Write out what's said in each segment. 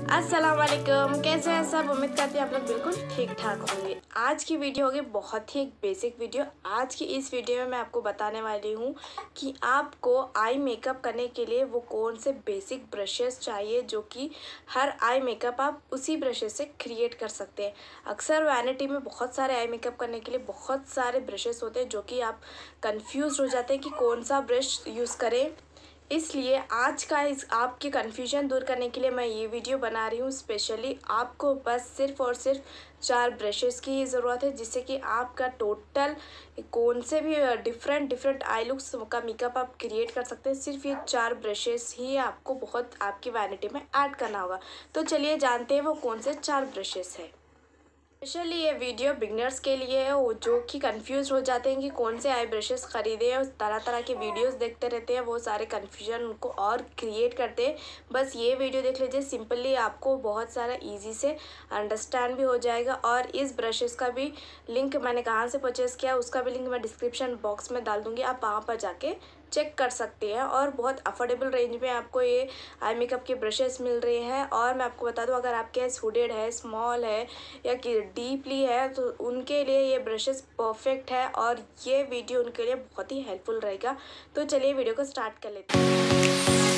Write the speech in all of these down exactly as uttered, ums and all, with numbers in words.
अस्सलाम वालेकुम, कैसे हैं सब। उम्मीद करती हैं आप लोग बिल्कुल ठीक ठाक होंगे। आज की वीडियो होगी बहुत ही एक बेसिक वीडियो। आज की इस वीडियो में मैं आपको बताने वाली हूँ कि आपको आई मेकअप करने के लिए वो कौन से बेसिक ब्रशेस चाहिए जो कि हर आई मेकअप आप उसी ब्रशेस से क्रिएट कर सकते हैं। अक्सर वैनिटी में बहुत सारे आई मेकअप करने के लिए बहुत सारे ब्रशेस होते हैं जो कि आप कंफ्यूज हो जाते हैं कि कौन सा ब्रश यूज़ करें। इसलिए आज का इस आपकी कन्फ्यूजन दूर करने के लिए मैं ये वीडियो बना रही हूँ। स्पेशली आपको बस सिर्फ़ और सिर्फ चार ब्रशेस की ही ज़रूरत है जिससे कि आपका टोटल कौन से भी डिफरेंट डिफरेंट आई लुक्स का मेकअप आप क्रिएट कर सकते हैं। सिर्फ ये चार ब्रशेस ही आपको बहुत आपकी वैनिटी में ऐड करना होगा। तो चलिए जानते हैं वो कौन से चार ब्रशेस हैं। स्पेशली ये वीडियो बिगनर्स के लिए है वो जो कि कंफ्यूज हो जाते हैं कि कौन से आई ब्रशेस ख़रीदे हैं। तरह तरह के वीडियोस देखते रहते हैं, वो सारे कंफ्यूजन उनको और क्रिएट करते हैं। बस ये वीडियो देख लीजिए, सिंपली आपको बहुत सारा इजी से अंडरस्टैंड भी हो जाएगा। और इस ब्रशेस का भी लिंक मैंने कहाँ से परचेज़ किया उसका भी लिंक मैं डिस्क्रिप्शन बॉक्स में डाल दूँगी, आप वहाँ पर जाके चेक कर सकते हैं। और बहुत अफोर्डेबल रेंज में आपको ये आई मेकअप के ब्रशेस मिल रहे हैं। और मैं आपको बता दूं, अगर आपके पास हुडेड है, स्मॉल है या कि डीपली है तो उनके लिए ये ब्रशेस परफेक्ट है और ये वीडियो उनके लिए बहुत ही हेल्पफुल रहेगा। तो चलिए वीडियो को स्टार्ट कर लेते हैं।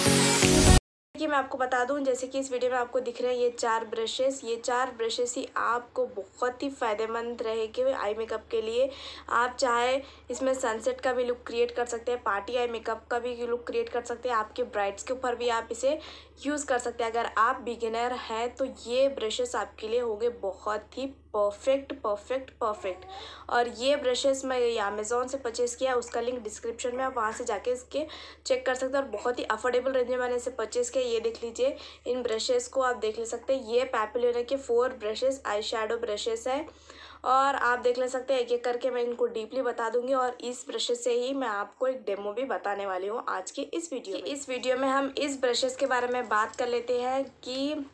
कि मैं आपको बता दूं, जैसे कि इस वीडियो में आपको दिख रहे हैं ये चार ब्रशेस ये चार ब्रशेस ही आपको बहुत ही फ़ायदेमंद रहेंगे आई मेकअप के लिए। आप चाहे इसमें सनसेट का भी लुक क्रिएट कर सकते हैं, पार्टी आई मेकअप का भी लुक क्रिएट कर सकते हैं, आपके ब्राइड्स के ऊपर भी आप इसे यूज़ कर सकते हैं। अगर आप बिगिनर हैं तो ये ब्रशेस आपके लिए होंगे बहुत ही परफेक्ट परफेक्ट परफेक्ट। और ये ब्रशेस मैं अमेज़ॉन से परचेज़ किया, उसका लिंक डिस्क्रिप्शन में, आप वहाँ से जाके इसके चेक कर सकते हैं। और बहुत ही अफोर्डेबल रेंज में मैंने इसे परचेज़ किया। ये देख लीजिए, इन ब्रशेस को आप देख ले सकते हैं। ये पैपिलोना के four brushes eye shadow brushes है और आप देख ले सकते हैं। एक एक करके मैं इनको डीपली बता दूंगी और इस ब्रशेस से ही मैं आपको एक डेमो भी बताने वाली हूँ आज की इस वीडियो में। इस वीडियो में हम इस ब्रशेस के बारे में बात कर लेते हैं कि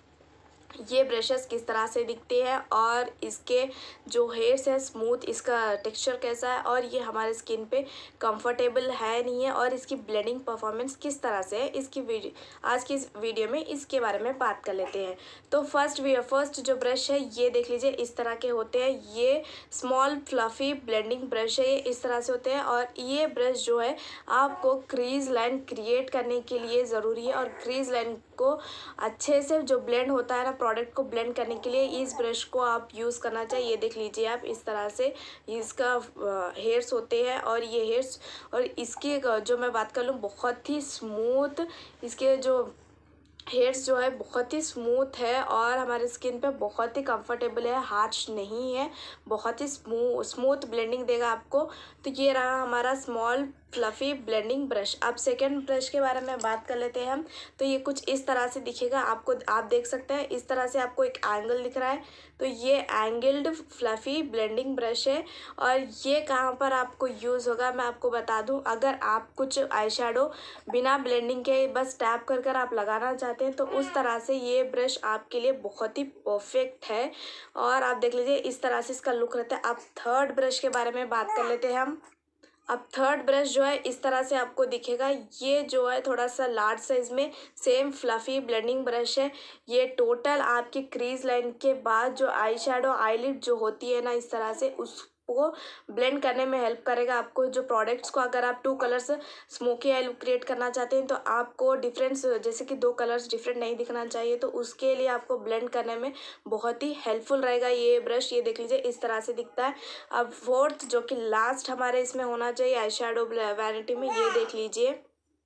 ये ब्रशेस किस तरह से दिखते हैं और इसके जो हेयर्स है स्मूथ, इसका टेक्सचर कैसा है और ये हमारे स्किन पे कंफर्टेबल है नहीं है और इसकी ब्लेंडिंग परफॉर्मेंस किस तरह से है। इसकी वीडियो आज की इस वीडियो में इसके बारे में बात कर लेते हैं। तो फर्स्ट फर्स्ट जो ब्रश है ये देख लीजिए, इस तरह के होते हैं। ये स्मॉल फ्लफ़ी ब्लेंडिंग ब्रश है, ये इस तरह से होते हैं। और ये ब्रश जो है आपको क्रीज लाइन क्रिएट करने के लिए ज़रूरी है और क्रीज लाइन को अच्छे से जो ब्लेंड होता है ना, प्रोडक्ट को ब्लेंड करने के लिए इस ब्रश को आप यूज़ करना चाहिए। ये देख लीजिए आप, इस तरह से इसका हेयर्स होते हैं और ये हेयर्स और इसकी जो मैं बात कर लूँ बहुत ही स्मूथ, इसके जो हेयर्स जो है बहुत ही स्मूथ है और हमारे स्किन पे बहुत ही कंफर्टेबल है, हार्श नहीं है, बहुत ही स्मूथ स्मूथ ब्लेंडिंग देगा आपको। तो ये रहा हमारा स्मॉल फ्लफ़ी ब्लेंडिंग ब्रश। अब सेकंड ब्रश के बारे में बात कर लेते हैं हम। तो ये कुछ इस तरह से दिखेगा आपको, आप देख सकते हैं इस तरह से आपको एक एंगल दिख रहा है। तो ये एंगल्ड फ्लफ़ी ब्लेंडिंग ब्रश है और ये कहाँ पर आपको यूज़ होगा मैं आपको बता दूँ। अगर आप कुछ आई शेडो बिना ब्लेंडिंग के बस टैप कर कर आप लगाना चाहते हैं तो उस तरह से ये ब्रश आपके लिए बहुत ही परफेक्ट है। और आप देख लीजिए इस तरह से इसका लुक रहता है। अब थर्ड ब्रश के बारे में बात कर लेते हैं हम। अब थर्ड ब्रश जो है इस तरह से आपको दिखेगा। ये जो है थोड़ा सा लार्ज साइज़ में सेम फ्लफ़ी ब्लेंडिंग ब्रश है। ये टोटल आपकी क्रीज लाइन के बाद जो आई शेडो आईलिड जो होती है ना, इस तरह से उस को ब्लेंड करने में हेल्प करेगा आपको। जो प्रोडक्ट्स को अगर आप two colours smoky eye look create करना चाहते हैं तो आपको डिफरेंस, जैसे कि दो कलर्स डिफरेंट नहीं दिखना चाहिए, तो उसके लिए आपको ब्लेंड करने में बहुत ही हेल्पफुल रहेगा ये ब्रश। ये देख लीजिए इस तरह से दिखता है। अब फोर्थ जो कि लास्ट हमारे इसमें होना चाहिए आई शेडो वैनिटी में, ये देख लीजिए।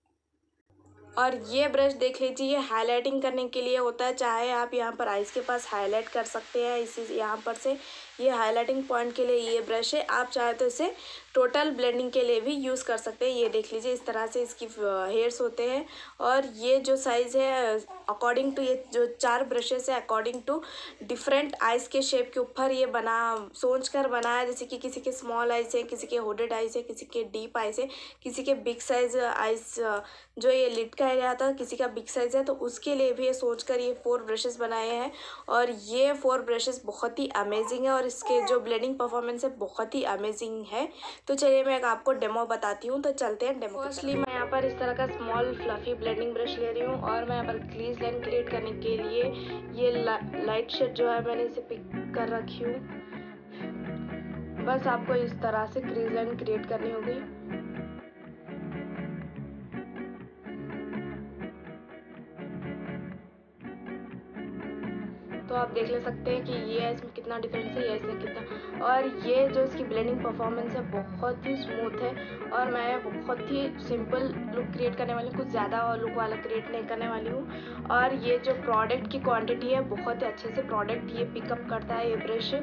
और ये ब्रश देख लीजिए, ये हाईलाइटिंग करने के लिए होता है। चाहे आप यहाँ पर आइज़ के पास हाईलाइट कर सकते हैं इसी यहाँ पर से, ये हाईलाइटिंग पॉइंट के लिए ये ब्रश है। आप चाहे तो इसे टोटल ब्लेंडिंग के लिए भी यूज़ कर सकते हैं। ये देख लीजिए इस तरह से इसकी हेयर्स होते हैं और ये जो साइज़ है अकॉर्डिंग टू, ये जो चार ब्रशेस है अकॉर्डिंग टू डिफरेंट आइज़ के शेप के ऊपर ये बना सोच कर बनाया। जैसे कि किसी के स्मॉल आइज़ है, किसी के हुडेड आइज़ है, किसी के डीप आइज़ है, किसी के बिग साइज़ आइज़ जो ये लिड का एरिया था किसी का बिग साइज़ है, तो उसके लिए भी ये सोच कर ये फोर ब्रशेस बनाए हैं। और ये फोर ब्रशेस बहुत ही अमेजिंग है और और इसके जो ब्लेंडिंग परफॉर्मेंस है बहुत ही अमेजिंग है। तो चलिए मैं आपको डेमो बताती हूँ, तो चलते हैं डेमो। फर्स्टली मैं यहाँ पर इस तरह का स्मॉल फ्लफी ब्लेंडिंग ब्रश ले रही हूँ और मैं यहाँ पर क्रीज लाइन क्रिएट करने के लिए ये ला, लाइट शेड जो है मैंने इसे पिक कर रखी हूँ। बस आपको इस तरह से क्रीज लाइन क्रिएट करनी होगी। तो आप देख ले सकते हैं कि ये इसमें कितना डिफरेंस है, ये इसमें कितना, और ये जो इसकी ब्लेंडिंग परफॉर्मेंस है बहुत ही स्मूथ है। और मैं बहुत ही सिंपल लुक क्रिएट करने वाली हूँ, कुछ ज़्यादा लुक वाला क्रिएट नहीं करने वाली हूँ। और ये जो प्रोडक्ट की क्वांटिटी है बहुत ही अच्छे से प्रोडक्ट ये पिकअप करता है ये ब्रश।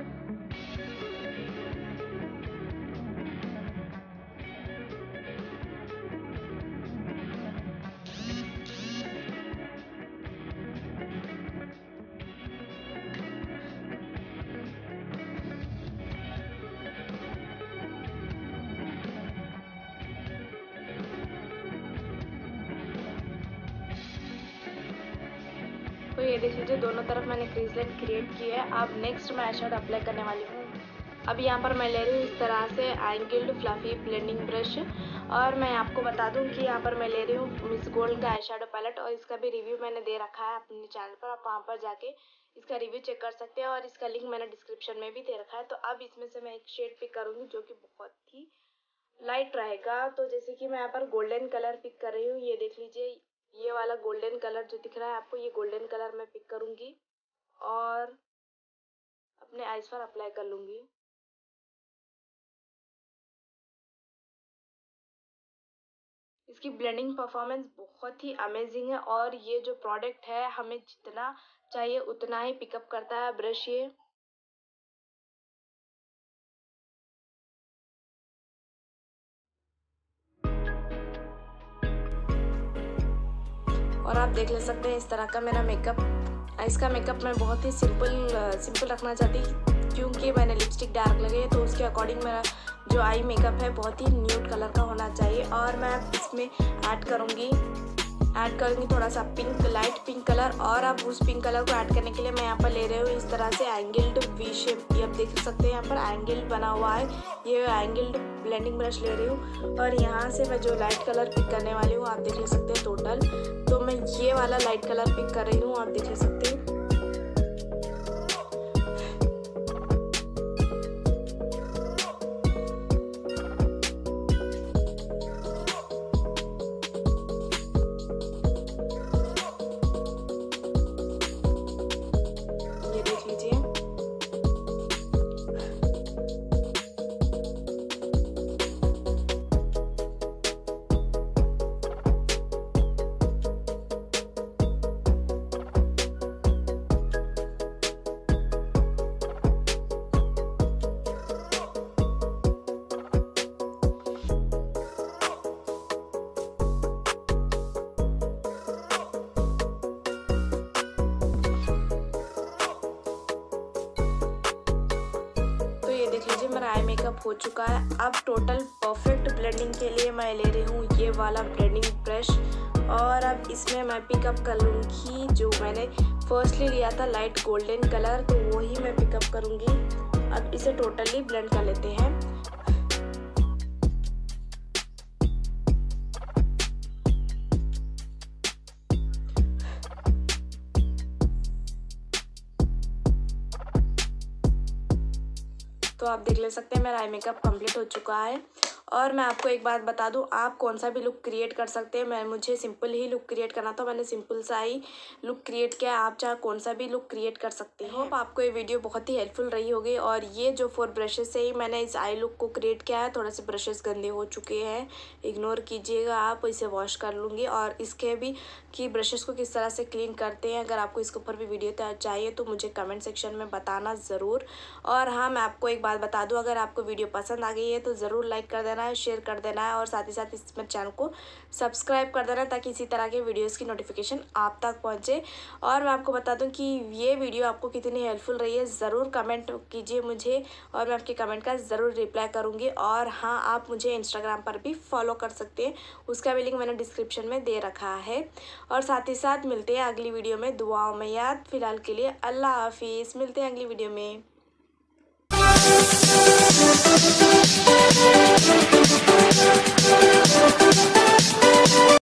तो ये देख लीजिए दोनों तरफ मैंने क्रीज लाइन क्रिएट की है। अब नेक्स्ट मैं आई शेडो अप्लाई करने वाली हूँ। अब यहाँ पर मैं ले रही हूँ इस तरह से एंगल्ड फ्लफी ब्लेंडिंग ब्रश। और मैं आपको बता दूँ कि यहाँ पर मैं ले रही हूँ मिस गोल्ड का आई शेडो पैलेट, और इसका भी रिव्यू मैंने दे रखा है अपने चैनल पर, आप वहाँ पर जाके इसका रिव्यू चेक कर सकते हैं और इसका लिंक मैंने डिस्क्रिप्शन में भी दे रखा है। तो अब इसमें से मैं एक शेड पिक करूँगी जो कि बहुत ही लाइट रहेगा। तो जैसे कि मैं यहाँ पर गोल्डन कलर पिक कर रही हूँ, ये देख लीजिए ये वाला गोल्डन कलर जो दिख रहा है आपको, ये गोल्डन कलर मैं पिक करूँगी और अपने आईज पर अप्लाई कर लूँगी। इसकी ब्लेंडिंग परफॉर्मेंस बहुत ही अमेजिंग है और ये जो प्रोडक्ट है हमें जितना चाहिए उतना ही पिकअप करता है ब्रश ये। और आप देख ले सकते हैं इस तरह का मेरा मेकअप। इसका मेकअप मैं बहुत ही सिंपल सिंपल रखना चाहती क्योंकि मैंने लिपस्टिक डार्क लगे है, तो उसके अकॉर्डिंग मेरा जो आई मेकअप है बहुत ही न्यूड कलर का होना चाहिए। और मैं इसमें ऐड करूँगी ऐड करूँगी थोड़ा सा पिंक, लाइट पिंक कलर। और अब उस पिंक कलर को ऐड करने के लिए मैं यहाँ पर ले रही हूँ इस तरह से एंगल्ड वी शेप। ये आप देख सकते हैं यहाँ पर एंगल्ड बना हुआ है, ये एंगल्ड ब्लेंडिंग ब्रश ले रही हूँ। और यहाँ से मैं जो लाइट कलर पिक करने वाली हूँ आप देख ले सकते हैं टोटल, तो मैं ये वाला लाइट कलर पिक कर रही हूँ, आप देख ले सकते हैं। मेरा आई मेकअप हो चुका है। अब टोटल परफेक्ट ब्लेंडिंग के लिए मैं ले रही हूँ ये वाला ब्लेंडिंग ब्रश, और अब इसमें मैं पिकअप कर लूँगी जो मैंने फर्स्टली लिया था लाइट गोल्डन कलर, तो वही मैं पिकअप करूँगी। अब इसे टोटली ब्लेंड कर लेते हैं। तो आप देख ले सकते हैं मेरा आई मेकअप कंप्लीट हो चुका है। और मैं आपको एक बात बता दूं, आप कौन सा भी लुक क्रिएट कर सकते हैं। मैं मुझे सिंपल ही लुक क्रिएट करना था, मैंने सिंपल सा ही लुक क्रिएट किया। आप चाहे कौन सा भी लुक क्रिएट कर सकते हैं। होप आपको ये वीडियो बहुत ही हेल्पफुल रही होगी। और ये जो फोर ब्रशेस से ही मैंने इस आई लुक को क्रिएट किया है। थोड़े से ब्रशेस गंदे हो चुके हैं, इग्नोर कीजिएगा आप, इसे वॉश कर लूँगी। और इसके भी कि ब्रशेस को किस तरह से क्लीन करते हैं, अगर आपको इसके ऊपर भी वीडियो चाहिए तो मुझे कमेंट सेक्शन में बताना ज़रूर। और हाँ, मैं आपको एक बात बता दूँ, अगर आपको वीडियो पसंद आ गई है तो ज़रूर लाइक कर देना है, शेयर कर देना है, और साथ ही साथ इस चैनल को सब्सक्राइब कर देना ताकि इसी तरह के वीडियोस की नोटिफिकेशन आप तक पहुंचे। और मैं आपको बता दूं कि ये वीडियो आपको कितनी हेल्पफुल रही है, ज़रूर कमेंट कीजिए मुझे और मैं आपके कमेंट का ज़रूर रिप्लाई करूंगी। और हाँ, आप मुझे इंस्टाग्राम पर भी फॉलो कर सकते हैं, उसका भी लिंक मैंने डिस्क्रिप्शन में दे रखा है। और साथ ही साथ मिलते हैं अगली वीडियो में, दुआओं में याद। फिलहाल के लिए अल्लाह हाफिज़, मिलते हैं अगली वीडियो में।